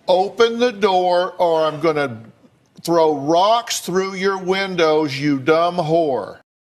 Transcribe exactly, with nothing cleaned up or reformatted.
Open the door or I'm going to throw rocks through your windows, you dumb whore.